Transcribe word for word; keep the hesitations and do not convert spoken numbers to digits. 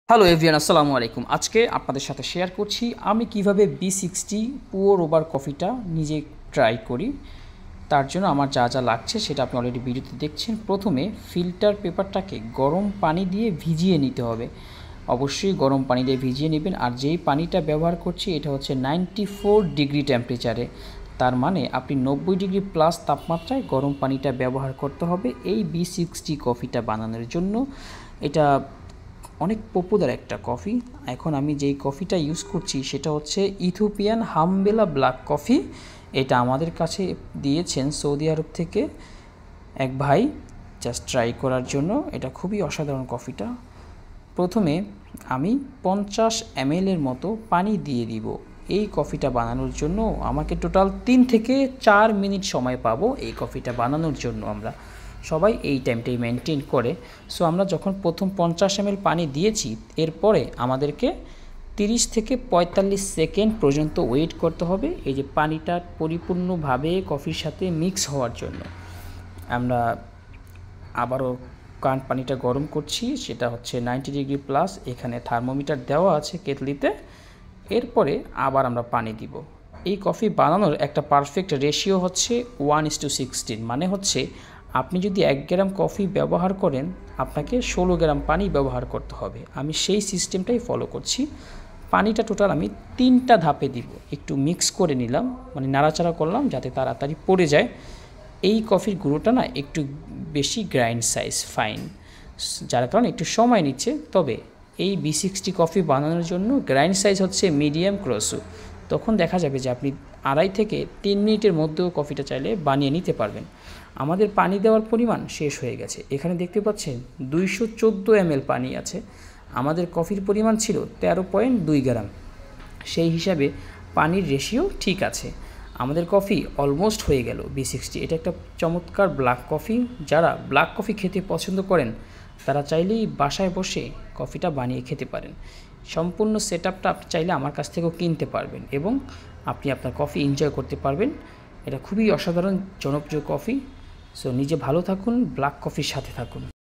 Hello everyone, আসসালামু আলাইকুম। আজকে আপনাদের সাথে শেয়ার করছি আমি কিভাবে বি সিক্সটি পুয়ার ওভার কফিটা নিজে ট্রাই করি। তার জন্য আমার যা যা লাগছে সেটা আপনি অলরেডি ভিডিওতে দেখছেন। প্রথমে ফিল্টার পেপারটাকে গরম পানি দিয়ে ভিজিয়ে নিতে হবে। অবশ্যই গরম পানি দিয়ে ভিজিয়ে নেবেন। আর যেই পানিটা ব্যবহার করছি এটা হচ্ছে নাইনটি ফোর ডিগ্রি টেম্পারেচারে, তার মানে আপনি নব্বই ডিগ্রি প্লাস তাপমাত্রায় গরম পানিটা ব্যবহার করতে হবে এই বি সিক্সটি কফিটা বানানোর জন্য। এটা অনেক পপুলার একটা কফি। এখন আমি যেই কফিটা ইউজ করছি সেটা হচ্ছে ইথিওপিয়ান হামবেলা ব্ল্যাক কফি। এটা আমাদের কাছে দিয়েছেন সৌদি আরব থেকে এক ভাই, জাস্ট ট্রাই করার জন্য। এটা খুবই অসাধারণ কফিটা। প্রথমে আমি পঞ্চাশ এম এর মতো পানি দিয়ে দিব। এই কফিটা বানানোর জন্য আমাকে টোটাল তিন থেকে চার মিনিট সময় পাবো এই কফিটা বানানোর জন্য। আমরা সবাই এই টাইমটাই মেনটেন করে। সো আমরা যখন প্রথম পঞ্চাশ এম এল পানি দিয়েছি, এরপরে আমাদেরকে তিরিশ থেকে পঁয়তাল্লিশ সেকেন্ড পর্যন্ত ওয়েট করতে হবে এই যে পানিটা পরিপূর্ণভাবে কফির সাথে মিক্স হওয়ার জন্য। আমরা আবারও কারণ পানিটা গরম করছি, সেটা হচ্ছে নাইনটি ডিগ্রি প্লাস। এখানে থার্মোমিটার দেওয়া আছে কেটলিতে। এরপরে আবার আমরা পানি দিব। এই কফি বানানোর একটা পারফেক্ট রেশিও হচ্ছে ওয়ান ইস টু সিক্সটিন, মানে হচ্ছে আপনি যদি এক গ্রাম কফি ব্যবহার করেন আপনাকে ষোলো গ্রাম পানি ব্যবহার করতে হবে। আমি সেই সিস্টেমটাই ফলো করছি। পানিটা টোটাল আমি তিনটা ধাপে দিব। একটু মিক্স করে নিলাম, মানে নাড়াচাড়া করলাম যাতে তাড়াতাড়ি পড়ে যায়। এই কফির গুঁড়োটা না একটু বেশি গ্রাইন্ড সাইজ, ফাইন, যার কারণে একটু সময় নিচ্ছে। তবে এই বি সিক্সটি কফি বানানোর জন্য গ্রাইন্ড সাইজ হচ্ছে মিডিয়াম ক্রসো। তখন দেখা যাবে যে আপনি আড়াই থেকে তিন মিনিটের মধ্যেও কফিটা চাইলে বানিয়ে নিতে পারবেন। আমাদের পানি দেওয়ার পরিমাণ শেষ হয়ে গেছে। এখানে দেখতে পাচ্ছেন দুইশো চোদ্দো এম এল পানি আছে। আমাদের কফির পরিমাণ ছিল তেরো পয়েন্ট দুই গ্রাম। সেই হিসাবে পানির রেশিও ঠিক আছে। আমাদের কফি অলমোস্ট হয়ে গেল বি সিক্সটি। এটা একটা চমৎকার ব্ল্যাক কফি। যারা ব্ল্যাক কফি খেতে পছন্দ করেন তারা চাইলেই বাসায় বসে কফিটা বানিয়ে খেতে পারেন। সম্পূর্ণ সেট আপটা আপনি চাইলে আমার কাছ থেকেও কিনতে পারবেন এবং আপনি আপনার কফি এনজয় করতে পারবেন। এটা খুবই অসাধারণ জনপ্রিয় কফি। সো নিজে ভালো থাকুন, ব্ল্যাক কফির সাথে থাকুন।